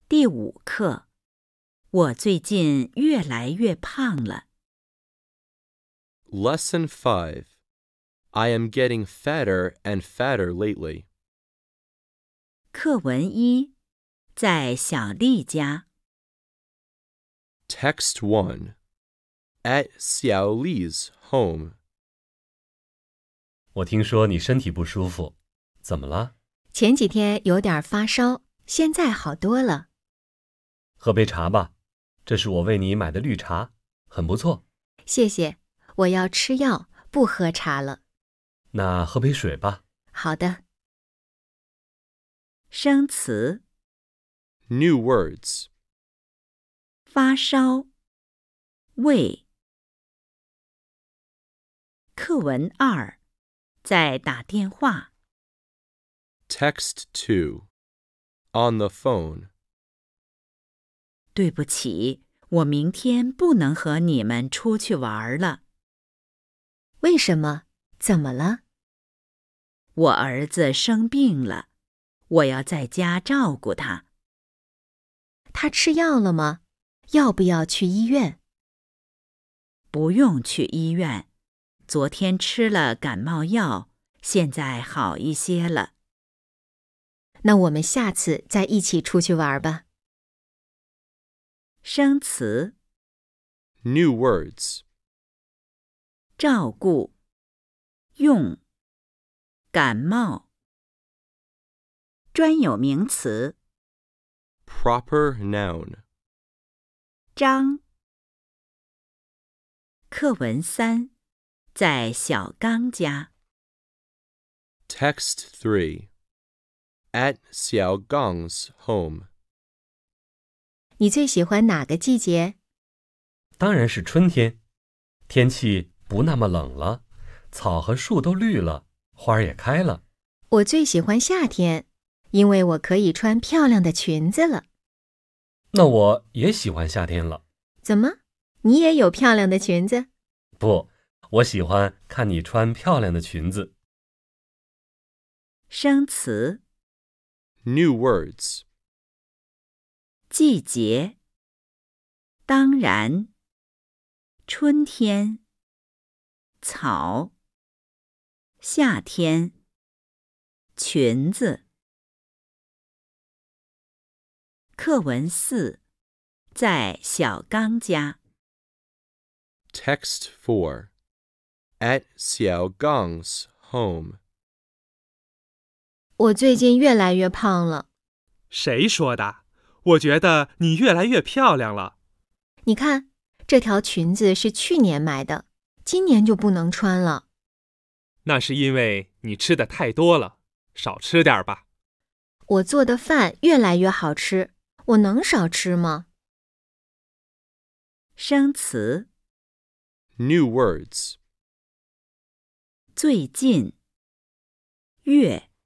第5课，我最近越来越胖了。 Lesson 5. I am getting fatter and fatter lately. 课文1，在小丽家。 Text 1. At Xiao Li's home. 我听说你身体不舒服，怎么了？ 前几天有点发烧，现在好多了。 喝杯茶吧，这是我为你买的绿茶，很不错。 谢谢，我要吃药，不喝茶了。 那喝杯水吧。 好的。 生词： New words. 发烧、胃。课文2，在打电话。 Text 2. On the phone. 对不起，我明天不能和你们出去玩了。 为什么？怎么了？ 我儿子生病了，我要在家照顾他。 他吃药了吗？要不要去医院？ 不用去医院，昨天吃了感冒药，现在好一些了。 那我们下次再一起出去玩吧。 生词： New words. 照顾、用、感冒。专有名词： Proper noun. 张。课文3，在小刚家。 Text 3. At Xiao Gang's home. 你最喜欢哪个季节？ 当然是春天，天气不那么冷了，草和树都绿了，花儿也开了。 我最喜欢夏天，因为我可以穿漂亮的裙子了。 那我也喜欢夏天了。 怎么？你也有漂亮的裙子？ 不，我喜欢看你穿漂亮的裙子。 生词： New words. 季节、当然、春天、草、夏天、裙子。课文4，在小刚家。 Text 4. At Xiao Gang's home. 我最近越来越胖了。 谁说的？我觉得你越来越漂亮了。 你看，这条裙子是去年买的，今年就不能穿了。 那是因为你吃的太多了，少吃点吧。 我做的饭越来越好吃，我能少吃吗？ 生词： New words. 最近、月。